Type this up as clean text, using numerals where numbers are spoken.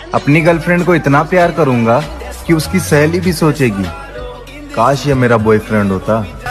अपनी गर्लफ्रेंड को इतना प्यार करूंगा कि उसकी सहेली भी सोचेगी काश ये मेरा बॉयफ्रेंड होता।